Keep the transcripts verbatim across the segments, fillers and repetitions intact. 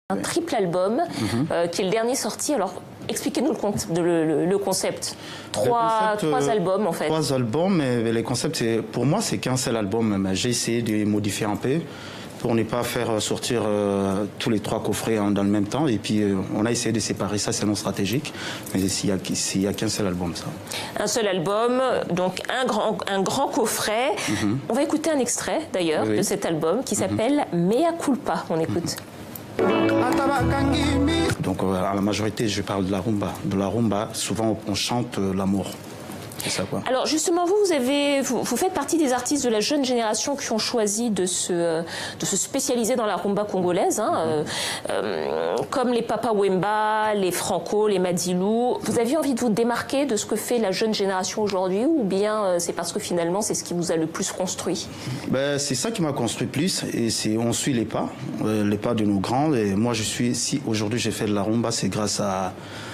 Un triple album, mm-hmm. euh, qui est le dernier sorti. Alors, expliquez-nous le, le, le concept. Trois, concept, trois albums, en fait. Trois albums, mais les concepts, pour moi, c'est qu'un seul album. J'ai essayé de modifier un peu pour ne pas faire sortir euh, tous les trois coffrets hein, dans le même temps. Et puis, euh, on a essayé de séparer ça, c'est non stratégique. Mais il n'y a, a qu'un seul album, ça. Un seul album, donc un grand, un grand coffret. Mm-hmm. On va écouter un extrait, d'ailleurs, oui. de cet album qui s'appelle mm-hmm. Mea Culpa. On écoute. Mm-hmm. Donc euh, à la majorité, je parle de la rumba. De la rumba, souvent on chante euh, l'amour. C'est ça, quoi. Alors justement, vous, vous, avez, vous, vous faites partie des artistes de la jeune génération qui ont choisi de se, de se spécialiser dans la rumba congolaise, hein, euh, euh, comme les Papa Wemba, les Franco, les Madilou. Vous aviez envie de vous démarquer de ce que fait la jeune génération aujourd'hui, ou bien euh, c'est parce que finalement c'est ce qui vous a le plus construit? Ben, c'est ça qui m'a construit plus, et c'est on suit les pas, euh, les pas de nos grands. Et moi, je suis si aujourd'hui j'ai fait de la rumba, c'est grâce à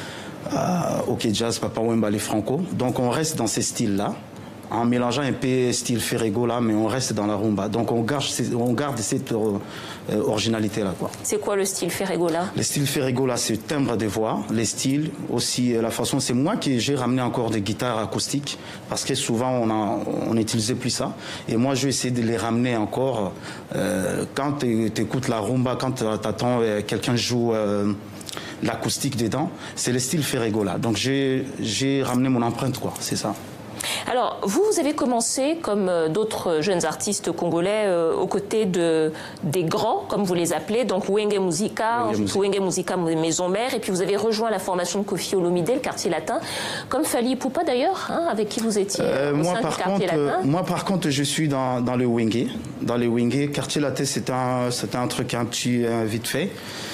Uh, OK Jazz, Papa Wemba, les Franco. Donc on reste dans ces styles-là, en mélangeant un peu style Ferrego là, mais on reste dans la rumba. Donc on garde, on garde cette euh, originalité-là, quoi. C'est quoi le style Ferrego là? Le style Ferrego là, c'est le timbre de voix, les styles, aussi la façon. C'est moi qui j'ai ramené encore des guitares acoustiques, parce que souvent on n'utilisait plus ça. Et moi, je vais essayer de les ramener encore. Euh, quand tu écoutes la rumba, quand tu attends euh, quelqu'un joue... Euh, l'acoustique dedans, c'est le style Ferrego là. Donc j'ai ramené mon empreinte, quoi, c'est ça. Alors, vous, vous avez commencé, comme euh, d'autres jeunes artistes congolais, euh, aux côtés de, des grands, comme vous les appelez, donc Wenge Musica, Wenge Musica Maison Mère, et puis vous avez rejoint la formation de Koffi Olomide, le quartier latin, comme Fally Ipupa d'ailleurs, hein, avec qui vous étiez euh, au moi, sein par du quartier contre, latin. Euh, moi, par contre, je suis dans, dans le Wenge. Dans le Wenge, quartier latin, c'était un, un truc un petit euh, vite fait.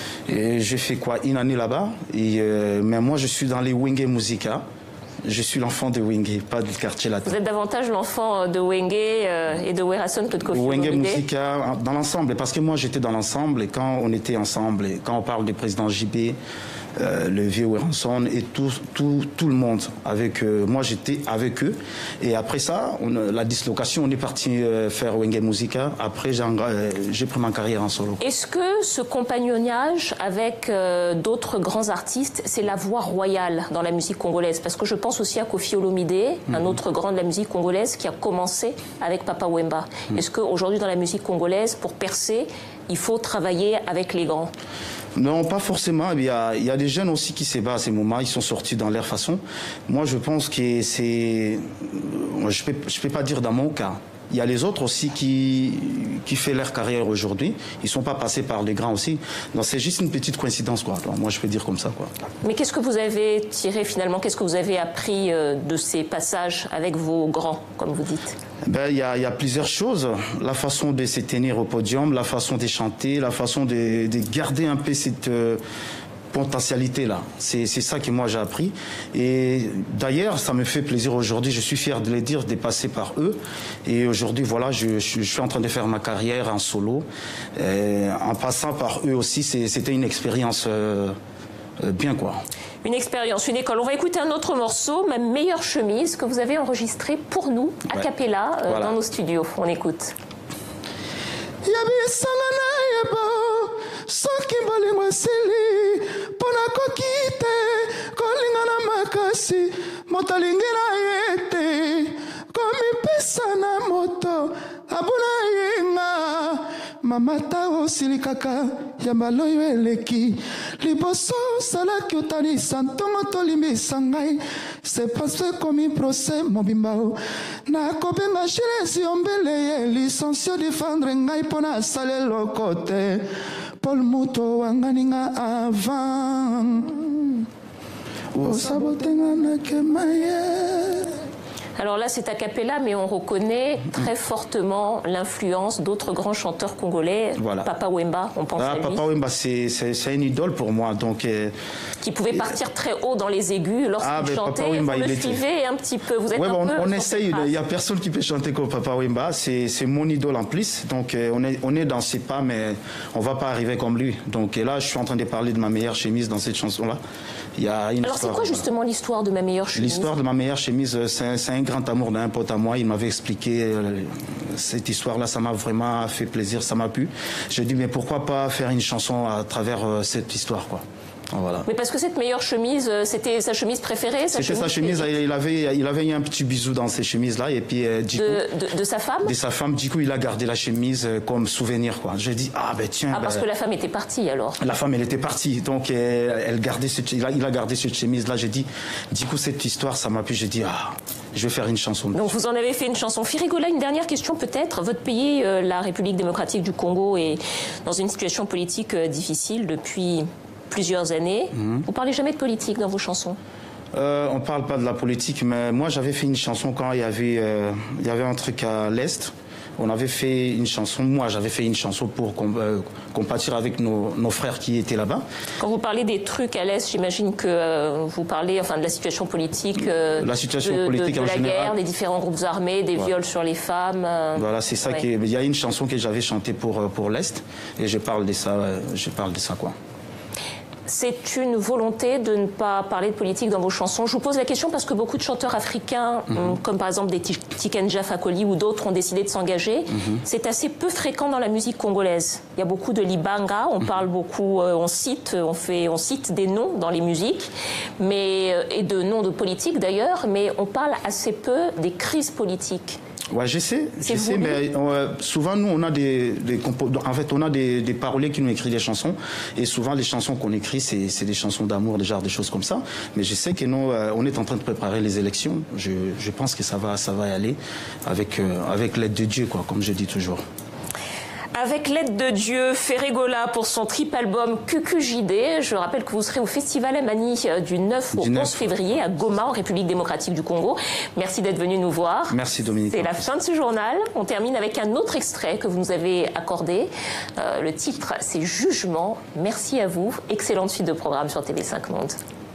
J'ai fait quoi, une année là-bas, euh, mais moi je suis dans les Wenge Musica. Je suis l'enfant de Wenge, pas du quartier latin. Vous êtes davantage l'enfant de Wenge euh, et de Werason que de Koffi Olomide. Wenge Musica, dans l'ensemble, parce que moi j'étais dans l'ensemble, et quand on était ensemble, et quand on parle du président J B, euh, le vieux Werason et tout, tout, tout le monde, avec euh, moi j'étais avec eux. Et après ça, on, la dislocation, on est parti euh, faire Wenge Musica. Après, j'ai euh, pris ma carrière en solo. Est-ce que ce compagnonnage avec euh, d'autres grands artistes, c'est la voie royale dans la musique congolaise? Parce que je pense aussi à Koffi Olomide, mm-hmm. un autre grand de la musique congolaise qui a commencé avec Papa Wemba. Mm-hmm. Est-ce qu'aujourd'hui, dans la musique congolaise, pour percer, il faut travailler avec les grands? Non, pas forcément. Il y a, il y a des jeunes aussi qui se battent à ces moments. Ils sont sortis dans leur façon. Moi, je pense que c'est... Je peux, je peux pas dire dans mon cas. Il y a les autres aussi qui, qui font leur carrière aujourd'hui. Ils ne sont pas passés par les grands aussi. Donc c'est juste une petite coïncidence, quoi. Donc, moi, je peux dire comme ça, quoi. Mais qu'est-ce que vous avez tiré finalement? Qu'est-ce que vous avez appris de ces passages avec vos grands, comme vous dites? Ben, il y a, il y a plusieurs choses. La façon de se tenir au podium, la façon de chanter, la façon de, de garder un peu cette... Euh, potentialité là, c'est ça que moi j'ai appris, et d'ailleurs ça me fait plaisir aujourd'hui, je suis fier de le dire, de passer par eux, et aujourd'hui voilà, je, je, je suis en train de faire ma carrière en solo, et en passant par eux aussi, c'était une expérience euh, euh, bien, quoi. Une expérience, une école. On va écouter un autre morceau, Ma meilleure chemise, que vous avez enregistré pour nous, a ouais. cappella, euh, voilà. dans nos studios. On écoute. Soki bolingo esili mpona koki te kolingana makasi moto alingi na ye te komipesa na moto abuna yenga mama ta osili kaka ya maloyo eleki liboso osalaki otanisa ntongo tolimbisa ngai se passe komi procès mobimba o nakobenga Gilles Yombele ye licencio defendre ngai mpona asala eloko te Paul Muto wanganinga avant osabotenga na kemaye. Alors là, c'est a cappella, mais on reconnaît très fortement l'influence d'autres grands chanteurs congolais. Voilà. Papa Wemba, on pense ah, à lui. Papa Wemba, c'est une idole pour moi. Donc, euh, qui pouvait partir très haut dans les aigus lorsqu'il ah, chantait. Papa Wemba, vous le suivez un petit peu. Vous êtes ouais, un on, peu on essaye. Il n'y a personne qui peut chanter comme Papa Wemba. C'est mon idole en plus. Donc, euh, on, est, on est dans ses pas, mais on ne va pas arriver comme lui. Donc là, je suis en train de parler de Ma meilleure chemise dans cette chanson-là. Il y a une Alors, c'est quoi justement l'histoire de Ma meilleure chemise? L'histoire de Ma meilleure chemise, c'est un grand amour d'un pote à moi. Il m'avait expliqué euh, cette histoire-là. Ça m'a vraiment fait plaisir, ça m'a plu. J'ai dit, mais pourquoi pas faire une chanson à travers euh, cette histoire, quoi. Voilà. Mais parce que cette meilleure chemise, c'était sa chemise préférée. C'était sa chemise. Il avait, il avait eu un petit bisou dans ces chemises-là. Et puis, euh, du de, coup, de, de sa femme. De sa femme. Du coup, il a gardé la chemise euh, comme souvenir, quoi. J'ai dit, ah ben tiens. Ah, parce ben, que la femme était partie alors. La femme, elle était partie. Donc, euh, elle gardait cette, il, a, il a gardé cette chemise-là. J'ai dit, du coup, cette histoire, ça m'a plu. J'ai dit, ah, je vais faire une chanson. Donc, vous en avez fait une chanson. Firigola, une dernière question peut-être. Votre pays, euh, la République démocratique du Congo, est dans une situation politique euh, difficile depuis plusieurs années. Mmh. Vous parlez jamais de politique dans vos chansons? euh, On parle pas de la politique, mais moi j'avais fait une chanson quand il y avait, euh, il y avait un truc à l'Est. On avait fait une chanson, moi j'avais fait une chanson pour euh, compatir avec nos, nos frères qui étaient là-bas. Quand vous parlez des trucs à l'Est, j'imagine que euh, vous parlez enfin, de la situation politique, euh, la situation de, politique de, de en la général. Guerre, des différents groupes armés, des voilà. viols sur les femmes. Euh, voilà, c'est ça. Ouais. Qui est, il y a une chanson que j'avais chantée pour, pour l'Est et je parle de ça, je parle de ça quoi. C'est une volonté de ne pas parler de politique dans vos chansons. Je vous pose la question parce que beaucoup de chanteurs africains, mmh. comme par exemple des Tikenja Fakoli ou d'autres, ont décidé de s'engager. Mmh. C'est assez peu fréquent dans la musique congolaise. Il y a beaucoup de libanga, on mmh. parle beaucoup, euh, on cite, on fait, on cite des noms dans les musiques, mais et de noms de politique d'ailleurs, mais on parle assez peu des crises politiques. Ouais, je sais, je sais, mais euh, souvent nous on a des, des en fait on a des, des paroliers qui nous écrivent des chansons et souvent les chansons qu'on écrit c'est des chansons d'amour, des genres des choses comme ça. Mais je sais que nous euh, on est en train de préparer les élections. Je, je pense que ça va ça va y aller avec euh, avec l'aide de Dieu quoi, comme je dis toujours. Avec l'aide de Dieu, Firigola pour son triple album Q Q J D. Je rappelle que vous serez au Festival Amani du neuf au onze février à Goma, en République démocratique du Congo. Merci d'être venu nous voir. Merci Dominique. C'est la fin de ce journal. On termine avec un autre extrait que vous nous avez accordé. Euh, le titre, c'est Jugement. Merci à vous. Excellente suite de programme sur T V cinq Monde.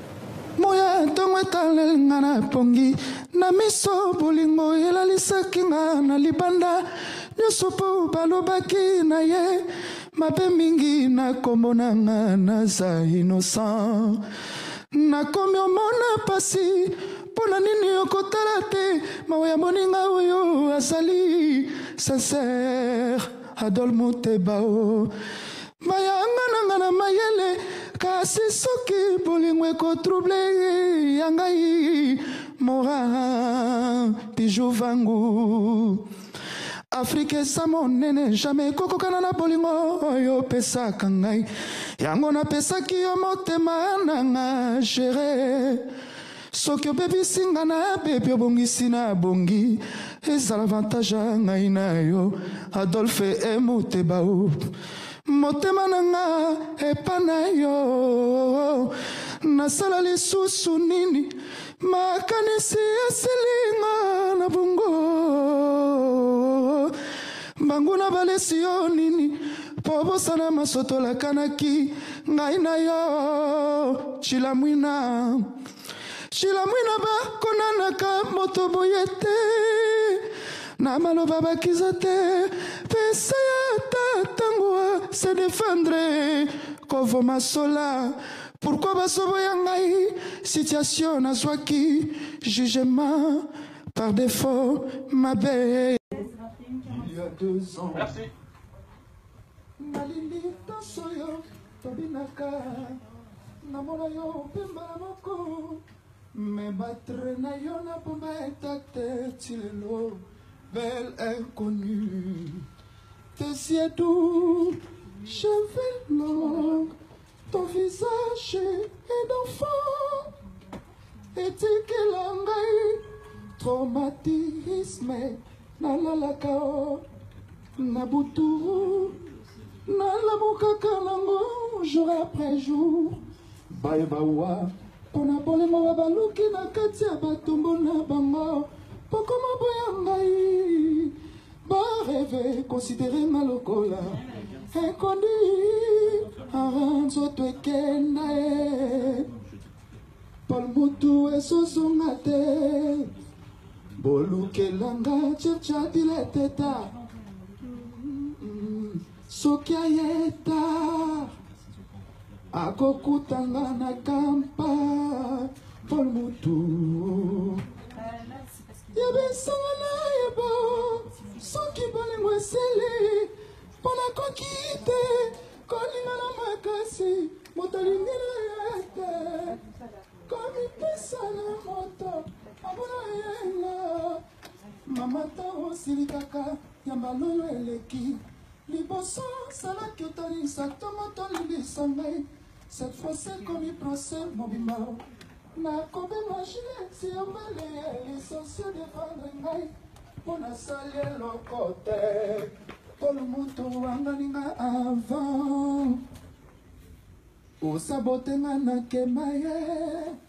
Moya tongo etaleli nga na pongi na miso bolingo elalisaki nga na libanda nyonso mpo balobaki na ye mabe mingi na kombo na nga naza innocent nakomi omona pasi mpo na nini okotala te mawa ya moninga oyo azali sincere Adol Muteba o mayanga nanga na mayele kasi soki bolingo ekotrouble ya ngai mora bijou vangu Afrika eza monene jamais kokokana na bolingo oyo opesaka ngai yango napesaki yo motema nanga gere soki obebisi nga na bebi obongisi na bongi ezala avantage ya ngai na yo Adolphe Muteba o motema nanga epa na yo nasala lisusu nini makanisi esilinga na bongo mbanguna balesi yo nini po bosana masoto lakanaki ngai na yo chilamwina chilamwina bakonanaka moto boye te na maloba bakiza te pesa ya tatango se défendre kovoma sola pourquoi basoboya ngai situation nazwaki jugement par défaut mabe il y a deux ans merci nalindi tosoyo tobinaka namona yo pemba moko me batre na yo na pomba etate tilelo belle inconnue, tes yeux doux, cheveux longs, ton visage est d'enfant, éthique langai, traumatisme, nalalakao, nabutu, nalabukaka nango, jour après jour, baebawa, pona bolingo baluki na kati ya batumbu na bango. Pokoma boyangai ba rêver considérer malokola inconnu aranzo twekenda Paul Mutu esozonga te bolukelanga checha dileteta sokia yeta akokutanga na kampa Paul Mutu yebisanga na yeba soki bolingo esili mpona koki te kolinga na makasi moto alingi na ye te komipesa na moto abona yenga mama ntango osili kaka yamba lolo eleki liboso salaki otalisa to moto libisa ngai cette fois-ci ekomi procès mobimba nakobenga gileti yombele lisensie defendre ngai mpo nasali eloko te tolo moto wangalinga avant osabotenga nakema ye